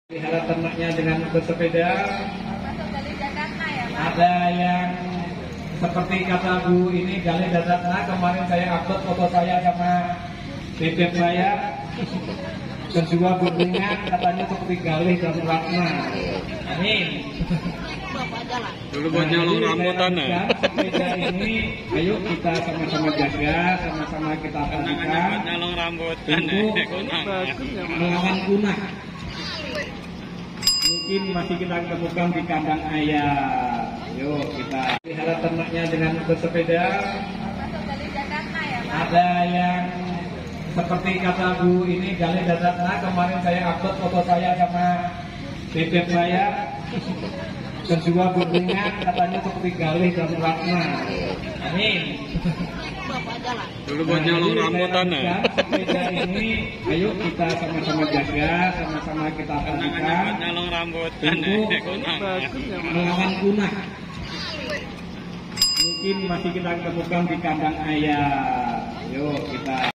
Pelihara ternaknya dengan bersepeda. Ada yang seperti kata Bu ini Galih Dadatna, kemarin saya upload foto saya sama bebek saya. Kedua berlingan katanya seperti Galih dan Ratna. Amin. Dulu buat nyolong rambutan ya. Sepeda ini, ayo kita sama-sama jaga, sama-sama kita perhatikan Nyolong rambutan untuk melawan punah. Mungkin masih kita temukan di kandang ayam. Yuk kita pelihara ternaknya dengan bersepeda. Ada yang seperti kata Bu ini Galih Dadatna, kemarin saya upload foto saya sama bebek saya. Kedua berlingan katanya seperti Galih dan Ratna. Amin. Dulu buat nyolong rambutan ya. Sepeda ini, ayo kita sama-sama jaga, sama-sama kita perhatikan Nyolong rambutan untuk melawan punah. Mungkin masih kita temukan di kandang ayam. Yuk kita